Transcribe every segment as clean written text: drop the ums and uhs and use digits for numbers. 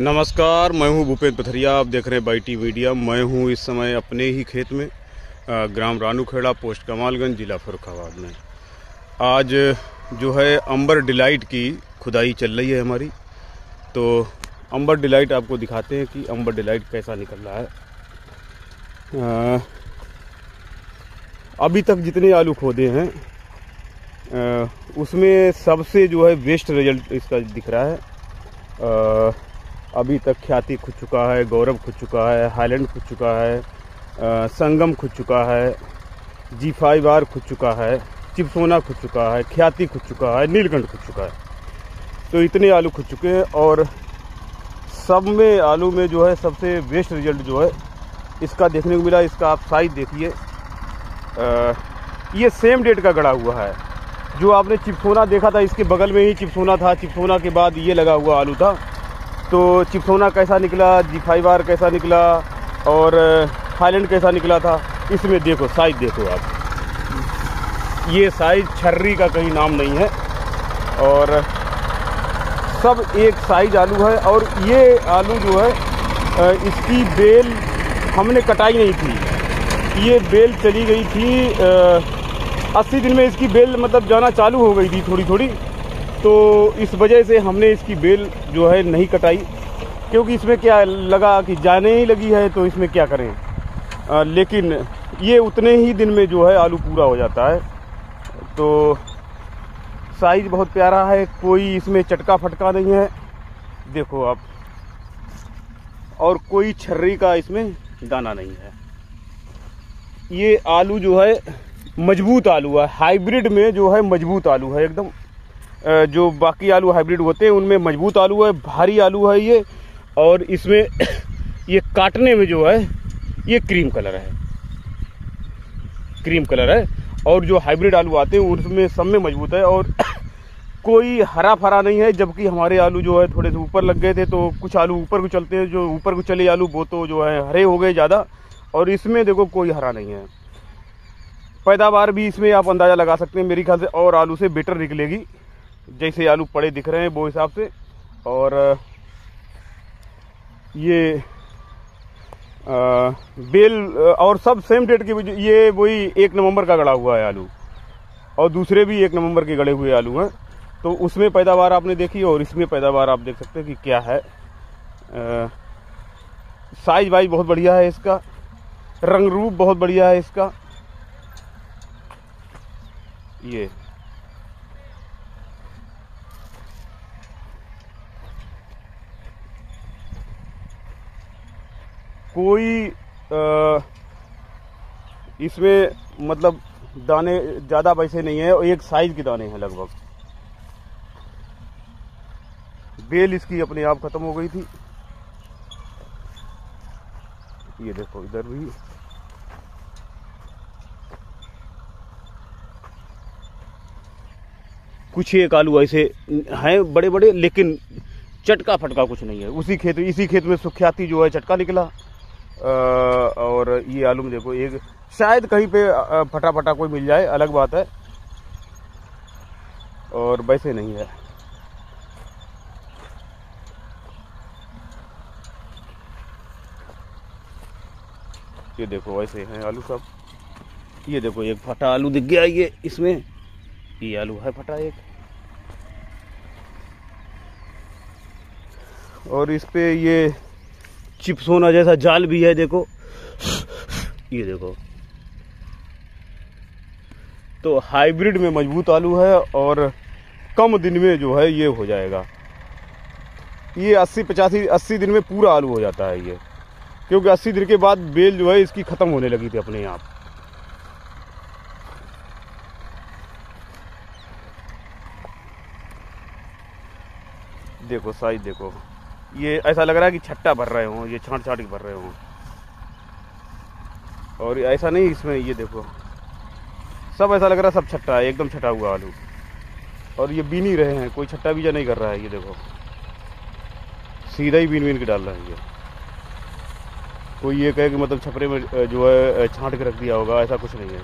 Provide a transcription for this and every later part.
नमस्कार, मैं हूं भूपेंद्र पथरिया। आप देख रहे हैं बाईटी मीडिया। मैं हूं इस समय अपने ही खेत में, ग्राम रानूखेड़ा, पोस्ट कमालगंज, जिला फर्रुखाबाद में। आज जो है अंबर डिलाइट की खुदाई चल रही है हमारी। तो अंबर डिलाइट आपको दिखाते हैं कि अंबर डिलाइट कैसा निकल रहा है। अभी तक जितने आलू खोदे हैं उसमें सबसे जो है बेस्ट रिजल्ट इसका दिख रहा है। अभी तक ख्याति खुद चुका है, गौरव खुद चुका है, हाईलैंड खुद चुका है, संगम खुद चुका है, G5R खुद चुका है, चिपसोना खुद चुका है, ख्याति खुद चुका है, नीलकंठ खुद चुका है। तो इतने आलू खुद चुके हैं और सब में आलू में जो है सबसे बेस्ट रिजल्ट जो है इसका देखने को मिला। इसका आप साइज देखिए, ये सेम डेट का गड़ा हुआ है। जो आपने चिपसोना देखा था इसके बगल में ही चिपसोना था, चिपसोना के बाद ये लगा हुआ आलू था। तो चिपसोना कैसा निकला, G5R कैसा निकला और हाईलैंड कैसा निकला था, इसमें देखो साइज देखो आप। ये साइज छर्री का कहीं नाम नहीं है और सब एक साइज आलू है। और ये आलू जो है इसकी बेल हमने कटाई नहीं थी, ये बेल चली गई थी 80 दिन में इसकी बेल मतलब जाना चालू हो गई थी थोड़ी थोड़ी। तो इस वजह से हमने इसकी बेल जो है नहीं कटाई, क्योंकि इसमें क्या लगा कि जाने ही लगी है तो इसमें क्या करें। लेकिन ये उतने ही दिन में जो है आलू पूरा हो जाता है। तो साइज बहुत प्यारा है, कोई इसमें चटका फटका नहीं है, देखो आप। और कोई छर्री का इसमें दाना नहीं है। ये आलू जो है मजबूत आलू है, हाइब्रिड में जो है मजबूत आलू है एकदम। जो बाकी आलू हाइब्रिड होते हैं उनमें मजबूत आलू है, भारी आलू है ये। और इसमें ये काटने में जो है ये क्रीम कलर है, क्रीम कलर है। और जो हाइब्रिड आलू आते हैं उनमें सब में मजबूत है और कोई हरा फरा नहीं है। जबकि हमारे आलू जो है थोड़े से ऊपर लग गए थे, तो कुछ आलू ऊपर को चलते हैं, जो ऊपर को चले आलू वो तो जो है हरे हो गए ज़्यादा। और इसमें देखो कोई हरा नहीं है। पैदावार भी इसमें आप अंदाज़ा लगा सकते हैं मेरे ख्याल से और आलू से बेटर निकलेगी, जैसे आलू पड़े दिख रहे हैं वो हिसाब से। और ये बेल और सब सेम डेट की, ये वही 1 नवंबर का गड़ा हुआ है आलू, और दूसरे भी 1 नवंबर के गड़े हुए आलू हैं। तो उसमें पैदावार आपने देखी और इसमें पैदावार आप देख सकते हैं कि क्या है। साइज वाइज बहुत बढ़िया है इसका, रंग रूप बहुत बढ़िया है इसका। कोई इसमें मतलब दाने ज़्यादा वैसे नहीं है, एक साइज के दाने हैं लगभग। बेल इसकी अपने आप खत्म हो गई थी। ये देखो इधर भी कुछ एक आलू ऐसे हैं बड़े बड़े, लेकिन चटका फटका कुछ नहीं है। इसी खेत में सुख्याति जो है चटका निकला। और ये आलू में देखो एक शायद कहीं पे फटा फटा कोई मिल जाए, अलग बात है, और वैसे नहीं है। ये देखो वैसे हैं आलू सब। ये देखो एक फटा आलू दिख गया ये इसमें, ये आलू है फटा एक। और इस पे ये चिपसोना जैसा जाल भी है, देखो ये देखो। तो हाइब्रिड में मजबूत आलू है और कम दिन में जो है ये हो जाएगा। ये 80 दिन में पूरा आलू हो जाता है ये, क्योंकि 80 दिन के बाद बेल जो है इसकी खत्म होने लगी थी अपने आप। देखो साइज देखो, ये ऐसा लग रहा है कि छट्टा भर रहे हों, ये छांट छांट के भर रहे हों। और ऐसा नहीं, इसमें ये देखो सब ऐसा लग रहा है सब छट्टा है, एकदम छटा हुआ आलू। और ये बीन ही रहे हैं, कोई छट्टा बीजा नहीं कर रहा है। ये देखो सीधा ही बीन के डाल रहा है ये। कोई ये कहे कि मतलब छपरे में जो है छांट के रख दिया होगा, ऐसा कुछ नहीं है।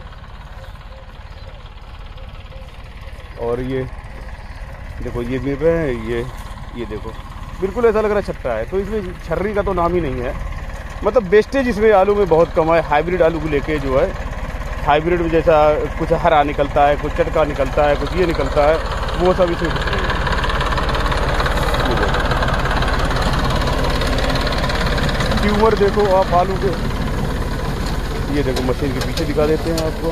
और ये देखो ये गिर रहे हैं, ये देखो बिल्कुल ऐसा लग रहा है छट्टा है। तो इसमें छर्री का तो नाम ही नहीं है, मतलब वेस्टेज इसमें आलू में बहुत कम है। हाइब्रिड आलू को लेके जो है, हाइब्रिड में जैसा कुछ हरा निकलता है, कुछ चटका निकलता है, कुछ ये निकलता है, वो सब इसमें कुछ नहीं है। ट्यूमर देखो आप आलू के, ये देखो मशीन के पीछे दिखा देते हैं आपको।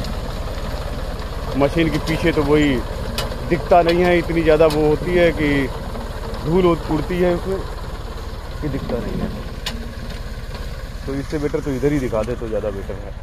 मशीन के पीछे तो वही दिखता नहीं है, इतनी ज़्यादा वो होती है कि धूल उड़ती है उसमें कि दिखता नहीं है। तो इससे बेटर तो इधर ही दिखा दे तो ज़्यादा बेटर है।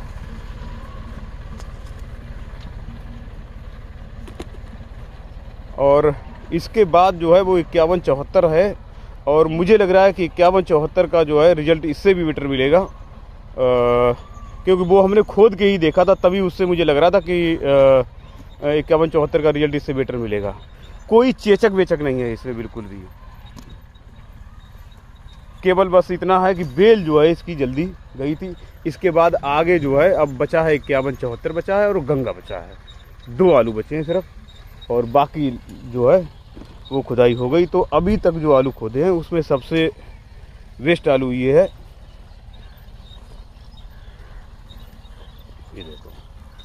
और इसके बाद जो है वो 5174 है, और मुझे लग रहा है कि 5174 का जो है रिजल्ट इससे भी बेटर मिलेगा, क्योंकि वो हमने खोद के ही देखा था, तभी उससे मुझे लग रहा था कि 5174 का रिजल्ट इससे बेटर मिलेगा। कोई चेचक वेचक नहीं है इसमें बिल्कुल भी, केवल बस इतना है कि बेल जो है इसकी जल्दी गई थी। इसके बाद आगे जो है अब बचा है 5174 बचा है और गंगा बचा है, 2 आलू बचे हैं सिर्फ, और बाकी जो है वो खुदाई हो गई। तो अभी तक जो आलू खोदे हैं उसमें सबसे वेस्ट आलू ये है, ये देखो।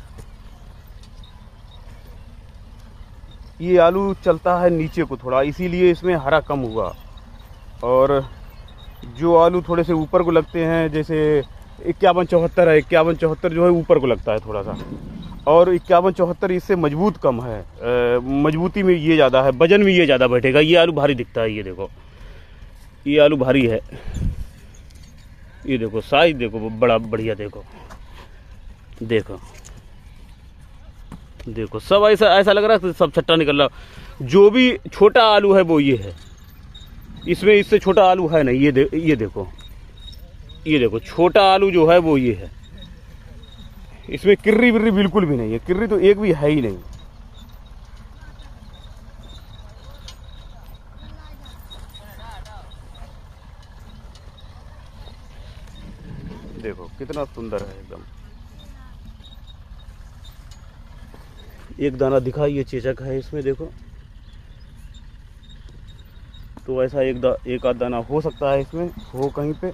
ये आलू चलता है नीचे को थोड़ा, इसीलिए इसमें हरा कम हुआ। और जो आलू थोड़े से ऊपर को लगते हैं, जैसे 5174 है, 5174 जो है ऊपर को लगता है थोड़ा सा, और 5174 इससे मजबूत कम है, मजबूती में ये ज़्यादा है, वजन में ये ज़्यादा बैठेगा। ये आलू भारी दिखता है, ये देखो ये आलू भारी है, ये देखो साइज देखो बड़ा बढ़िया, देखो देखो देखो सब ऐसा ऐसा लग रहा है सब छट्टा निकल रहा। जो भी छोटा आलू है वो ये है, इसमें इससे छोटा आलू है नहीं। ये देखो ये देखो छोटा आलू जो है वो ये है। इसमें किर्री बिर्री बिल्कुल भी नहीं है, किर्री तो एक भी है ही नहीं। देखो कितना सुंदर है एकदम। एक दाना दिखा, ये चेचक है इसमें देखो। तो ऐसा एक आध दाना हो सकता है इसमें, हो कहीं पे।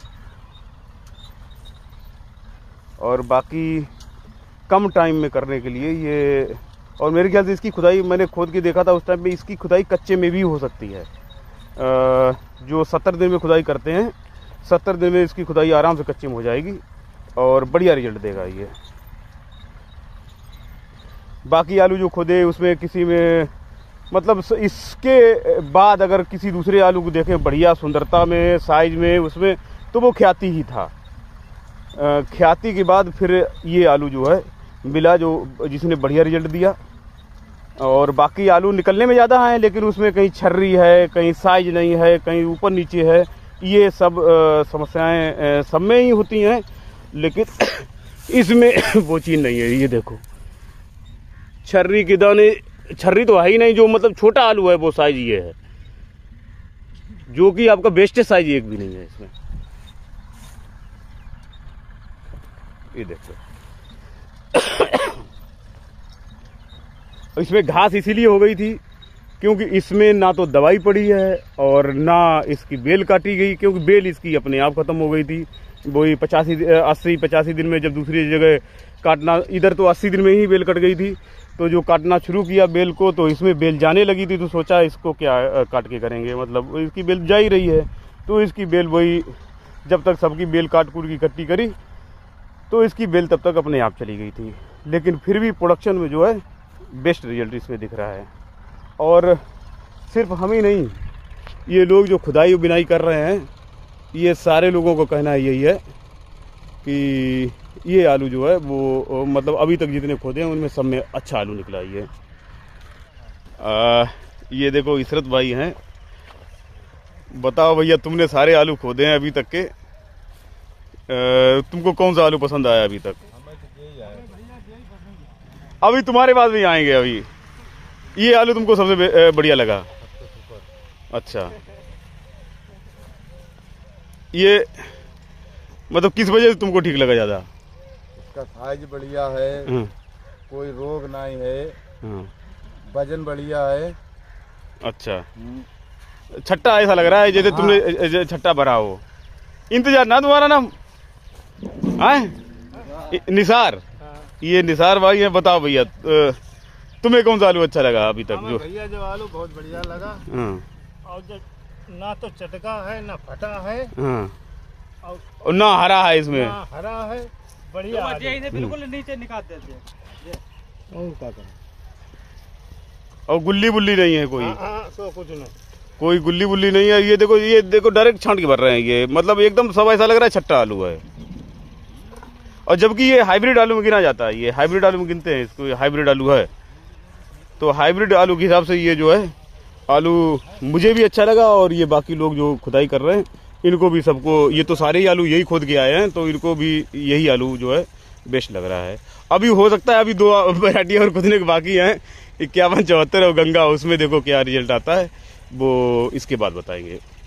और बाकी कम टाइम में करने के लिए ये, और मेरे ख्याल से इसकी खुदाई मैंने खोद के देखा था उस टाइम पे, इसकी खुदाई कच्चे में भी हो सकती है। जो 70 दिन में खुदाई करते हैं, 70 दिन में इसकी खुदाई आराम से कच्चे में हो जाएगी और बढ़िया रिजल्ट देगा ये। बाकी आलू जो खोदे उसमें किसी में, मतलब इसके बाद अगर किसी दूसरे आलू को देखें बढ़िया सुंदरता में, साइज में, उसमें, तो वो ख्याति ही था। ख्याति के बाद फिर ये आलू जो है मिला, जो जिसने बढ़िया रिजल्ट दिया। और बाकी आलू निकलने में ज़्यादा हैं, लेकिन उसमें कहीं छर्री है, कहीं साइज नहीं है, कहीं ऊपर नीचे है। ये सब समस्याएं सब में ही होती हैं, लेकिन इसमें वो चीज़ नहीं है। ये देखो छर्री के दाने, छर्री तो है ही नहीं। जो मतलब छोटा आलू है वो साइज ये है, जो कि आपका बेस्ट साइज एक भी नहीं है इसमें। ये देखो इसमें घास इसीलिए हो गई थी क्योंकि इसमें ना तो दवाई पड़ी है और ना इसकी बेल काटी गई, क्योंकि बेल इसकी अपने आप खत्म हो गई थी। वही 80-85 दिन में जब दूसरी जगह काटना, इधर तो 80 दिन में ही बेल कट गई थी। तो जो काटना शुरू किया बेल को, तो इसमें बेल जाने लगी थी। तो सोचा इसको क्या काट के करेंगे, मतलब इसकी बेल जा ही रही है। तो इसकी बेल वही, जब तक सबकी बेल काट कूट की इकट्ठी करी तो इसकी बेल तब तक अपने आप चली गई थी। लेकिन फिर भी प्रोडक्शन में जो है बेस्ट रिजल्ट इसमें दिख रहा है। और सिर्फ हम ही नहीं, ये लोग जो खुदाई और बिनाई कर रहे हैं, ये सारे लोगों को कहना यही है कि ये आलू जो है वो, मतलब अभी तक जितने खोदे हैं उनमें सब में अच्छा आलू निकला। ये देखो इशरत भाई हैं। बताओ भैया, तुमने सारे आलू खोदे हैं अभी तक के, तुमको कौन सा आलू पसंद आया अभी तक? अभी तुम्हारे पास भी आएंगे। अभी ये आलू तुमको सबसे बढ़िया लगा? अच्छा, ये मतलब किस वजह से तुमको ठीक लगा ज्यादा? इसका साइज बढ़िया है, कोई रोग नहीं है, वजन बढ़िया है। अच्छा, छट्टा ऐसा लग रहा है जैसे तुमने छट्टा भरा हो। इंतजार ना तुम्हारा नाम है निसार। ये निसार भाई है। बताओ भैया तुम्हें कौन सा आलू अच्छा लगा अभी तक? जो भैया जो आलू बहुत बढ़िया लगा। और जो ना तो चटका है ना फटा है और ना हरा है, इसमें ना हरा है, बढ़िया तो बिल्कुल नीचे निकाल देते और गुल्ली बुल्ली नहीं है कोई। तो कुछ नहीं, कोई गुल्ली बुल्ली नहीं है। ये देखो डायरेक्ट छांट के भर रहे हैं ये, मतलब एकदम सब ऐसा लग रहा है छट्टा आलू है। और जबकि ये हाइब्रिड आलू में गिना जाता है, ये हाइब्रिड आलू में गिनते हैं इसको, ये हाइब्रिड आलू है। तो हाइब्रिड आलू के हिसाब से ये जो है आलू मुझे भी अच्छा लगा, और ये बाकी लोग जो खुदाई कर रहे हैं इनको भी, सबको, ये तो सारे ही आलू यही खोद के आए हैं, तो इनको भी यही आलू जो है बेस्ट लग रहा है। अभी हो सकता है अभी 2 वैरायटी और खोदने के बाकी हैं, 51, 74 और गंगा, उसमें देखो क्या रिजल्ट आता है, वो इसके बाद बताएंगे।